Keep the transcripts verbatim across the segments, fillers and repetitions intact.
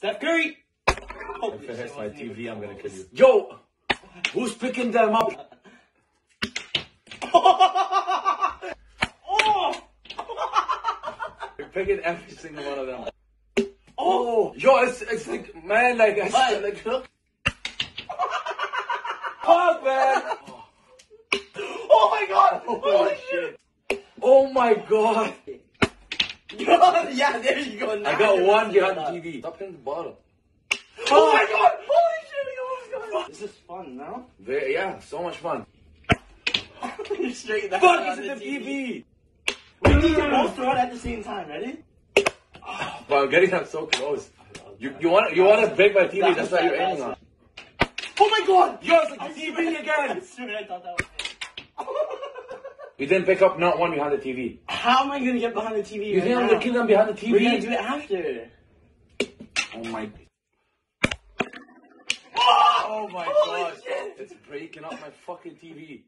Steph Curry! Oh, if it hits my T V, I'm gonna kill you. Yo! Who's picking them up? Oh! You're picking every single one of them. Oh! Yo, it's, it's like, man, like, I What? like, look. Fuck, man! Oh my god! Holy Holy shit. Oh my god! Yeah, there you go. Now I got you're one messing behind it the up. T V. Stop hitting the bottom. Oh my god! Holy shit, we almost got it. This is fun, no? Very, yeah, so much fun. You're straight back Fuck, on it's in the T V! We need to both throw it at the same time, ready? Wow, I'm getting that so close. You, you want you want to break my T V, that's what you're aiming on. Oh my god! Yo, it's like the T V I again! swear I thought that was it. You didn't pick up not one behind the T V. How am I gonna get behind the T V You right think I'm now? gonna kill them behind the T V? We're gonna do it after. Oh my... Oh, Oh my holy god. shit. It's breaking up my fucking T V.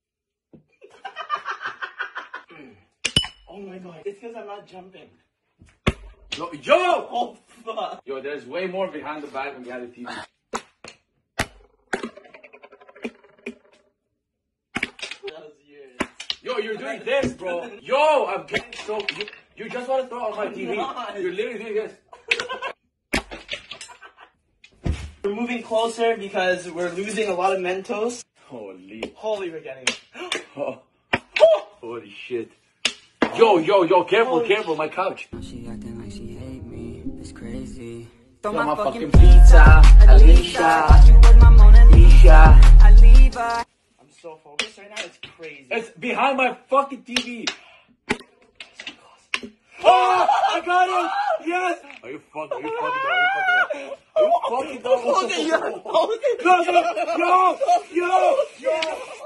Oh my god. It's because I'm not jumping. Yo! Yo! Oh fuck. Yo, there's way more behind the back than behind the T V. That was yours. Yo, you're doing this, bro. Yo, I'm getting so... You, you just want to throw it on my T V. not. You're literally doing this. We're moving closer because we're losing a lot of Mentos. Holy... Holy, we're getting it. Oh. Holy shit. Yo, yo, yo, careful, Holy careful, my couch. She acting like she hate me. It's crazy. Throw Throw my my fucking fucking pizza, Alicia. Watching with my Mona Lisa. I leave her. I'm so focused right now, it's crazy. It's behind my fucking T V. Oh, I got it! Yes! Are you fucking, are you fucking down? Are you fucking down? Are you fucking down? Hold it, yeah, hold it. No, no, yo, yo, yo!